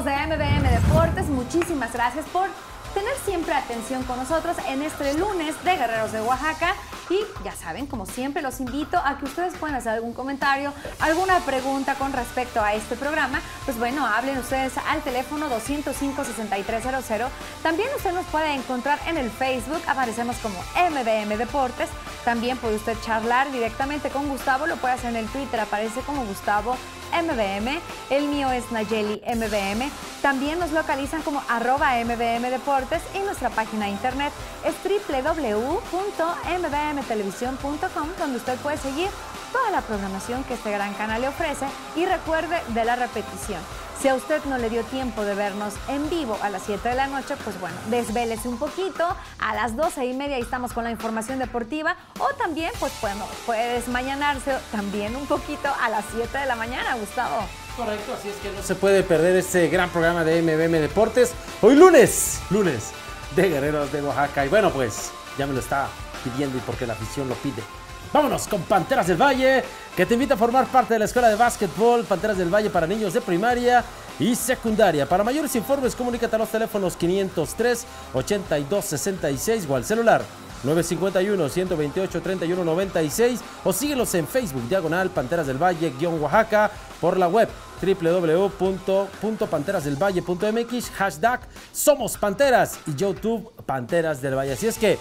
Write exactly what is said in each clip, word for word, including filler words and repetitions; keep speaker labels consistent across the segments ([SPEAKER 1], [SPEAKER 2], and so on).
[SPEAKER 1] amigos de M V M Deportes, muchísimas gracias por tener siempre atención con nosotros en este lunes de Guerreros de Oaxaca. Y ya saben, como siempre, los invito a que ustedes puedan hacer algún comentario, alguna pregunta con respecto a este programa. Pues bueno, hablen ustedes al teléfono doscientos cinco, sesenta y tres cero cero. También usted nos puede encontrar en el Facebook, aparecemos como M V M Deportes. También puede usted charlar directamente con Gustavo, lo puede hacer en el Twitter, aparece como Gustavo M V M. El mío es Nayeli M V M. También nos localizan como arroba M V M Deportes y nuestra página de internet es doble u doble u doble u punto m v m televisión punto com, donde usted puede seguir toda la programación que este gran canal le ofrece. Y recuerde de la repetición. Si a usted no le dio tiempo de vernos en vivo a las siete de la noche, pues bueno, desvélese un poquito. A las doce y media estamos con la información deportiva. O también, pues bueno, puede desmañanarse también un poquito a las siete de la mañana, Gustavo.
[SPEAKER 2] Correcto, así es que no se puede perder este gran programa de M V M Deportes. Hoy lunes, lunes de Guerreros de Oaxaca. Y bueno, pues ya me lo está pidiendo y porque la afición lo pide. Vámonos con Panteras del Valle, que te invita a formar parte de la escuela de básquetbol Panteras del Valle para niños de primaria y secundaria. Para mayores informes, comunícate a los teléfonos quinientos tres, ochenta y dos, sesenta y seis o al celular nueve cinco uno, ciento veintiocho, treinta y uno noventa y seis o síguelos en Facebook, diagonal Panteras del Valle, guión Oaxaca, por la web doble u doble u doble u punto panteras del valle punto m x, hashtag Somos Panteras y YouTube Panteras del Valle. Así es que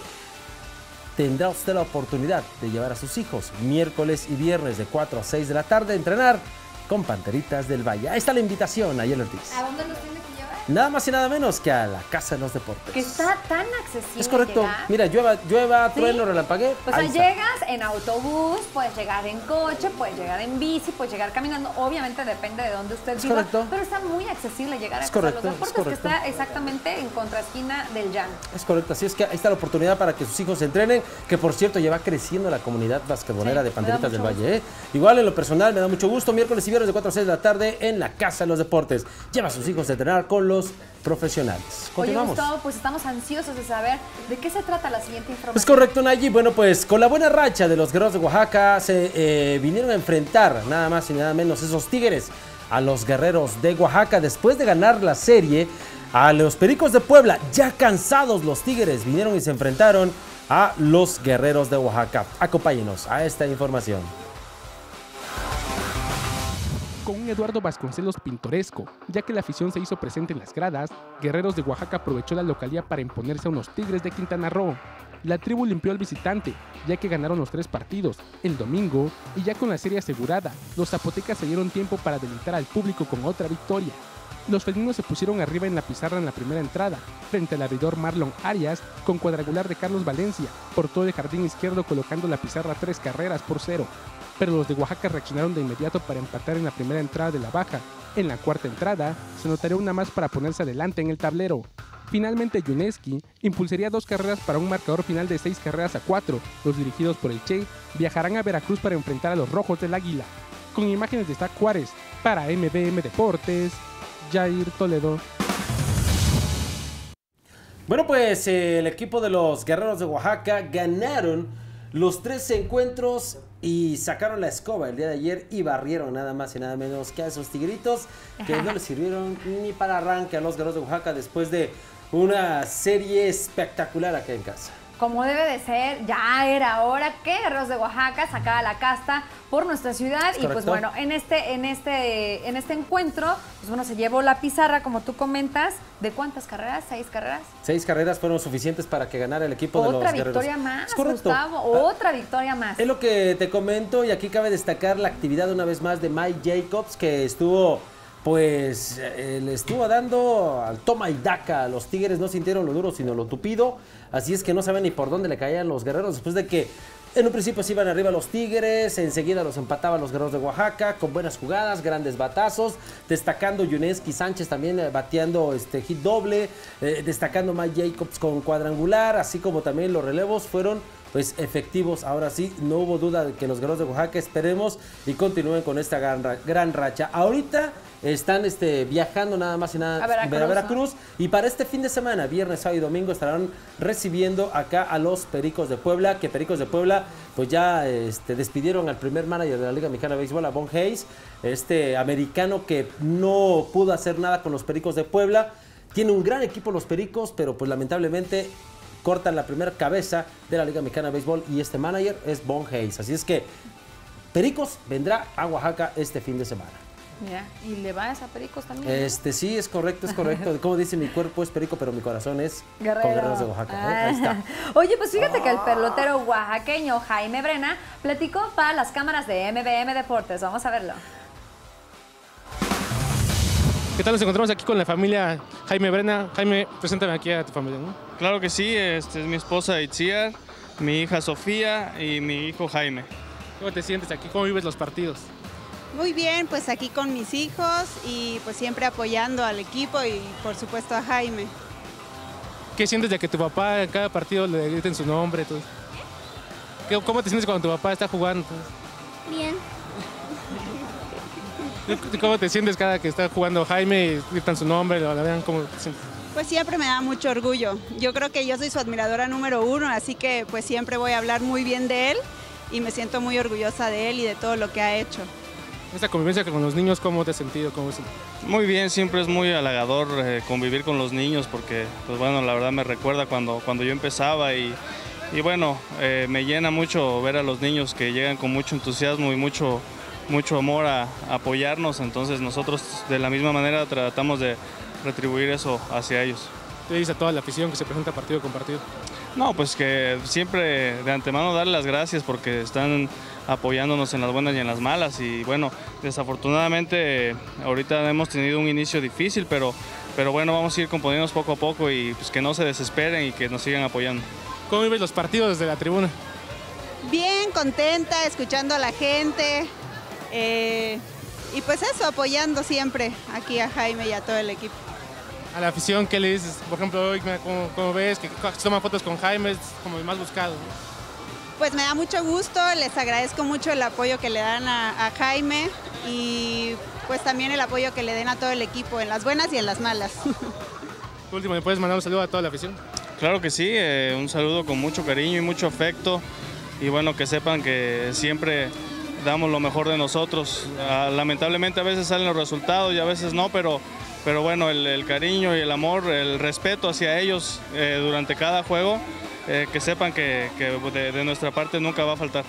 [SPEAKER 2] tendrá usted la oportunidad de llevar a sus hijos miércoles y viernes de cuatro a seis de la tarde a entrenar con Panteritas del Valle. Ahí está la invitación, Nayeli Ortiz.
[SPEAKER 1] ¿A dónde nos tiene que llevar?
[SPEAKER 2] Nada más y nada menos que a la Casa de los Deportes.
[SPEAKER 1] Que está tan accesible.
[SPEAKER 2] Es correcto.
[SPEAKER 1] Llegar.
[SPEAKER 2] Mira, llueva, llueva,
[SPEAKER 1] ¿Sí?
[SPEAKER 2] trueno, relampagué.
[SPEAKER 1] O sea, llegas en autobús, puedes llegar en coche, puedes llegar en bici, puedes llegar caminando. Obviamente depende de dónde usted
[SPEAKER 2] es
[SPEAKER 1] viva.
[SPEAKER 2] Correcto.
[SPEAKER 1] Pero está muy accesible llegar a
[SPEAKER 2] Es
[SPEAKER 1] Casa
[SPEAKER 2] correcto,
[SPEAKER 1] de los Deportes,
[SPEAKER 2] es
[SPEAKER 1] que
[SPEAKER 2] correcto.
[SPEAKER 1] está exactamente en contraesquina del llano.
[SPEAKER 2] Es correcto, así es que ahí está la oportunidad para que sus hijos se entrenen, que por cierto ya va creciendo la comunidad basquetbolera
[SPEAKER 1] Sí,
[SPEAKER 2] de Panteritas del
[SPEAKER 1] gusto.
[SPEAKER 2] Valle. ¿eh? Igual en lo personal me da mucho gusto, miércoles y viernes de cuatro a seis de la tarde en la Casa de los Deportes. Lleva a sus hijos a entrenar con los profesionales. Continuamos.
[SPEAKER 1] Oye, Gustavo, pues estamos ansiosos de saber de qué se trata la siguiente información.
[SPEAKER 2] Es correcto, Nayi. Bueno, pues con la buena racha de los Guerreros de Oaxaca se eh, vinieron a enfrentar nada más y nada menos esos Tigres a los Guerreros de Oaxaca después de ganar la serie a los Pericos de Puebla. Ya cansados los Tigres vinieron y se enfrentaron a los Guerreros de Oaxaca. Acompáñenos a esta información.
[SPEAKER 3] Con un Eduardo Vasconcelos pintoresco, ya que la afición se hizo presente en las gradas, Guerreros de Oaxaca aprovechó la localía para imponerse a unos Tigres de Quintana Roo. La tribu limpió al visitante, ya que ganaron los tres partidos el domingo, y ya con la serie asegurada, los zapotecas se dieron tiempo para deleitar al público con otra victoria. Los felinos se pusieron arriba en la pizarra en la primera entrada, frente al abridor Marlon Arias, con cuadrangular de Carlos Valencia, por todo el jardín izquierdo colocando la pizarra tres carreras por cero. Pero los de Oaxaca reaccionaron de inmediato para empatar en la primera entrada de la baja. En la cuarta entrada, se notaría una más para ponerse adelante en el tablero. Finalmente, Yuneski impulsaría dos carreras para un marcador final de seis carreras a cuatro. Los dirigidos por el Che viajarán a Veracruz para enfrentar a los Rojos del Águila. Con imágenes de Stack Juárez, para M V M Deportes, Jair Toledo.
[SPEAKER 2] Bueno, pues eh, el equipo de los Guerreros de Oaxaca ganaron los tres encuentros y sacaron la escoba el día de ayer y barrieron nada más y nada menos que a esos tigritos que no les sirvieron ni para arranque a los Guerreros de Oaxaca después de una serie espectacular acá en casa.
[SPEAKER 1] Como debe de ser, ya era hora que Guerreros de Oaxaca sacara la casta por nuestra ciudad.
[SPEAKER 2] ¿Es
[SPEAKER 1] y pues
[SPEAKER 2] correcto?
[SPEAKER 1] bueno, en este, en este, en este encuentro, pues bueno, se llevó la pizarra, como tú comentas. ¿De cuántas carreras? ¿Seis carreras?
[SPEAKER 2] Seis carreras fueron suficientes para que ganara el equipo de los
[SPEAKER 1] Otra
[SPEAKER 2] Guerreros.
[SPEAKER 1] victoria más,
[SPEAKER 2] Es correcto.
[SPEAKER 1] Gustavo,
[SPEAKER 2] Ah,
[SPEAKER 1] otra victoria más.
[SPEAKER 2] Es lo que te comento y aquí cabe destacar la actividad una vez más de Mike Jacobs, que estuvo, pues, eh, le estuvo dando al toma y daca. Los Tigres no sintieron lo duro sino lo tupido, así es que no saben ni por dónde le caían los Guerreros después de que en un principio se iban arriba los Tigres, enseguida los empataban los Guerreros de Oaxaca con buenas jugadas, grandes batazos, destacando Yuneski Sánchez también eh, bateando este hit doble, eh, destacando Mike Jacobs con cuadrangular, así como también los relevos fueron pues efectivos. Ahora sí, no hubo duda de que los Guerreros de Oaxaca esperemos y continúen con esta gran, gran racha. Ahorita están este, viajando nada más y nada
[SPEAKER 1] a Veracruz,
[SPEAKER 2] a Veracruz, ¿no? Y para este fin de semana, viernes, sábado y domingo, estarán recibiendo acá a los Pericos de Puebla, que Pericos de Puebla pues ya este, despidieron al primer manager de la Liga Mexicana de Béisbol, a Von Hayes, este americano que no pudo hacer nada con los Pericos de Puebla. Tiene un gran equipo los Pericos, pero pues lamentablemente cortan la primera cabeza de la Liga Mexicana de Béisbol y este manager es Von Hayes. Así es que Pericos vendrá a Oaxaca este fin de semana.
[SPEAKER 1] Mira, ¿y le vas a Pericos también?
[SPEAKER 2] Este, ¿no? Sí, es correcto, es correcto. Como dice, mi cuerpo es perico, pero mi corazón es
[SPEAKER 1] Guerrero.
[SPEAKER 2] Con Guerreros de Oaxaca.
[SPEAKER 1] Ah.
[SPEAKER 2] ¿eh? Ahí está.
[SPEAKER 1] Oye, pues fíjate que el pelotero oaxaqueño Jaime Brena platicó para las cámaras de M V M Deportes. Vamos a verlo.
[SPEAKER 3] ¿Qué tal? Nos encontramos aquí con la familia Jaime Brena. Jaime, preséntame aquí a tu familia, ¿no?
[SPEAKER 4] Claro que sí, este es mi esposa Itziar, mi hija Sofía y mi hijo Jaime.
[SPEAKER 3] ¿Cómo te sientes aquí? ¿Cómo vives los partidos?
[SPEAKER 5] Muy bien, pues aquí con mis hijos y pues siempre apoyando al equipo y por supuesto a Jaime.
[SPEAKER 3] ¿Qué sientes de que tu papá en cada partido le griten su nombre? Todo? ¿Cómo te sientes cuando tu papá está jugando?
[SPEAKER 5] Bien.
[SPEAKER 3] ¿Cómo te sientes cada que está jugando Jaime y gritan su nombre? La vean, ¿cómo te sientes?
[SPEAKER 5] Pues siempre me da mucho orgullo. Yo creo que yo soy su admiradora número uno, así que pues siempre voy a hablar muy bien de él y me siento muy orgullosa de él y de todo lo que ha hecho.
[SPEAKER 3] Esta convivencia con los niños, ¿cómo te has sentido? ¿Cómo es?
[SPEAKER 4] Muy bien, siempre es muy halagador eh, convivir con los niños porque, pues bueno, la verdad me recuerda cuando, cuando yo empezaba y, y bueno, eh, me llena mucho ver a los niños que llegan con mucho entusiasmo y mucho, mucho amor a, a apoyarnos, entonces nosotros de la misma manera tratamos de retribuir eso hacia ellos.
[SPEAKER 3] ¿Qué dice a toda la afición que se presenta partido con partido?
[SPEAKER 4] No, pues que siempre de antemano darle las gracias porque están apoyándonos en las buenas y en las malas y bueno, desafortunadamente ahorita hemos tenido un inicio difícil, pero, pero bueno, vamos a ir componiéndonos poco a poco y pues que no se desesperen y que nos sigan apoyando.
[SPEAKER 3] ¿Cómo vives los partidos desde la tribuna?
[SPEAKER 5] Bien, contenta, escuchando a la gente eh, y pues eso, apoyando siempre aquí a Jaime y a todo el equipo.
[SPEAKER 3] A la afición, ¿qué le dices? Por ejemplo, hoy, ¿cómo, cómo ves? Que toma fotos con Jaime, es como el más buscado, ¿no?
[SPEAKER 5] Pues me da mucho gusto, les agradezco mucho el apoyo que le dan a, a Jaime y pues también el apoyo que le den a todo el equipo, en las buenas y en las malas.
[SPEAKER 3] Por último, ¿me puedes mandar un saludo a toda la afición?
[SPEAKER 4] Claro que sí, eh, un saludo con mucho cariño y mucho afecto y bueno, que sepan que siempre damos lo mejor de nosotros. Ah, lamentablemente a veces salen los resultados y a veces no, pero, pero bueno, el, el cariño y el amor, el respeto hacia ellos eh, durante cada juego, Eh, que sepan que, que de, de nuestra parte nunca va a faltar.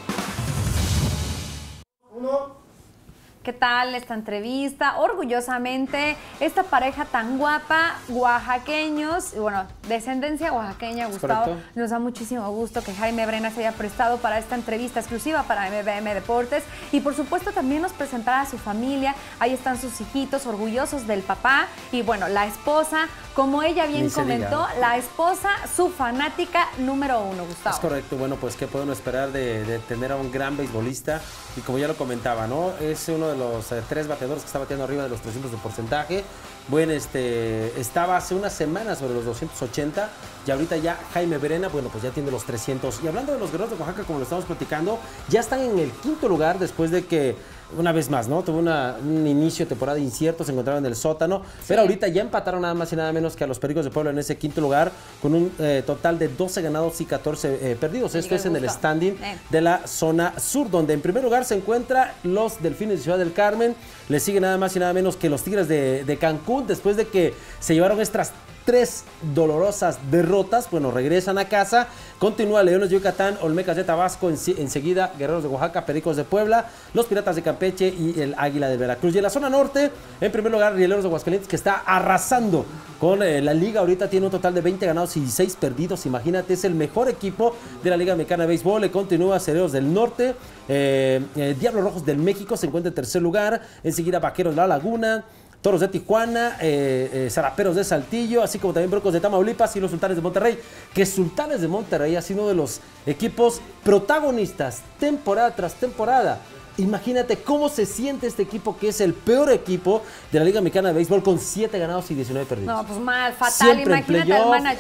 [SPEAKER 1] ¿Qué tal esta entrevista? Orgullosamente, esta pareja tan guapa, oaxaqueños, y bueno, descendencia oaxaqueña, Gustavo.
[SPEAKER 2] Correcto.
[SPEAKER 1] Nos da muchísimo gusto que Jaime Brena se haya prestado para esta entrevista exclusiva para M V M Deportes y por supuesto también nos presentará a su familia. Ahí están sus hijitos orgullosos del papá y bueno, la esposa, como ella bien
[SPEAKER 2] Ni se
[SPEAKER 1] comentó,
[SPEAKER 2] diga.
[SPEAKER 1] la esposa, su fanática número uno, Gustavo.
[SPEAKER 2] Es correcto, bueno, pues qué podemos esperar de, de tener a un gran beisbolista y como ya lo comentaba, ¿no? Es uno de los eh, tres bateadores que está bateando arriba de los trescientos de porcentaje. Bueno, este, estaba hace unas semanas sobre los doscientos ochenta y ahorita ya Jaime Brena, bueno, pues ya tiene los trescientos. Y hablando de los Guerreros de Oaxaca, como lo estamos platicando, ya están en el quinto lugar después de que, una vez más, ¿no? Tuvo una, un inicio de temporada incierto, se encontraron en el sótano, sí. Pero ahorita ya empataron nada más y nada menos que a los Pericos de Puebla en ese quinto lugar, con un eh, total de doce ganados y catorce eh, perdidos. Esto es en el standing eh. de la zona sur, donde en primer lugar se encuentran los Delfines de Ciudad del Carmen, le sigue nada más y nada menos que los Tigres de, de Cancún, después de que se llevaron estas tres dolorosas derrotas, bueno, regresan a casa. Continúa Leones de Yucatán, Olmecas de Tabasco, en, enseguida Guerreros de Oaxaca, Pericos de Puebla, los Piratas de Campeche y el Águila de Veracruz. Y en la zona norte, en primer lugar, Rieleros de Aguascalientes, que está arrasando con eh, la liga. Ahorita tiene un total de veinte ganados y dieciséis perdidos. Imagínate, es el mejor equipo de la Liga Mexicana de Béisbol. Le continúa Cereros del Norte, eh, eh, Diablos Rojos del México se encuentra en tercer lugar. Enseguida Vaqueros de la Laguna, Toros de Tijuana, eh, eh, Zaraperos de Saltillo, así como también Broncos de Tamaulipas y los Sultanes de Monterrey, que Sultanes de Monterrey ha sido uno de los equipos protagonistas temporada tras temporada. Imagínate cómo se siente este equipo, que es el peor equipo de la Liga Mexicana de Béisbol, con siete ganados y diecinueve perdidos.
[SPEAKER 1] No, pues mal, fatal.
[SPEAKER 2] Siempre
[SPEAKER 1] Imagínate al manager.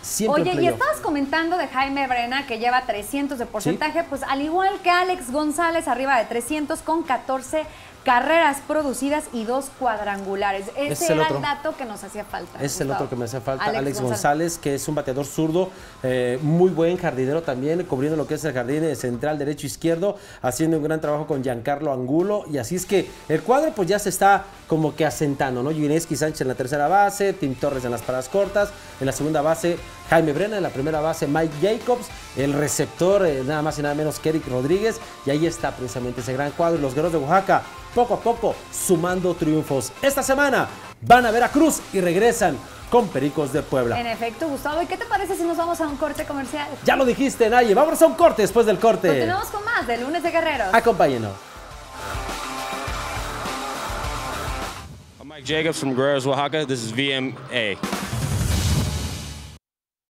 [SPEAKER 2] Siempre
[SPEAKER 1] Oye,
[SPEAKER 2] en
[SPEAKER 1] y
[SPEAKER 2] playoff.
[SPEAKER 1] estabas comentando de Jaime Brena, que lleva trescientos de porcentaje, ¿sí? Pues al igual que Alex González, arriba de trescientos con catorce carreras producidas y dos cuadrangulares. Ese,
[SPEAKER 2] Ese es el
[SPEAKER 1] era
[SPEAKER 2] otro.
[SPEAKER 1] el dato que nos hacía falta.
[SPEAKER 2] Es el
[SPEAKER 1] Gustavo.
[SPEAKER 2] otro que me hace falta,
[SPEAKER 1] Alex,
[SPEAKER 2] Alex
[SPEAKER 1] González.
[SPEAKER 2] González, que es un bateador zurdo, eh, muy buen jardinero también, cubriendo lo que es el jardín central, derecho, izquierdo, haciendo un gran trabajo con Giancarlo Angulo, y así es que el cuadro pues ya se está como que asentando, ¿no? Yuneski Sánchez en la tercera base, Tim Torres en las paradas cortas, en la segunda base Jaime Brena, en la primera base Mike Jacobs, el receptor eh, nada más y nada menos que Eric Rodríguez, y ahí está precisamente ese gran cuadro, y los Guerreros de Oaxaca poco a poco sumando triunfos. Esta semana van a Veracruz y regresan con Pericos de Puebla.
[SPEAKER 1] En efecto, Gustavo, ¿y qué te parece si nos vamos a un corte comercial?
[SPEAKER 2] Ya lo dijiste, Naye, vámonos a un corte después del corte.
[SPEAKER 1] Continuamos con más de Lunes de Guerreros.
[SPEAKER 2] Acompáñenos.
[SPEAKER 6] I'm Mike Jacobs from Guerreros, Oaxaca. This is V M A.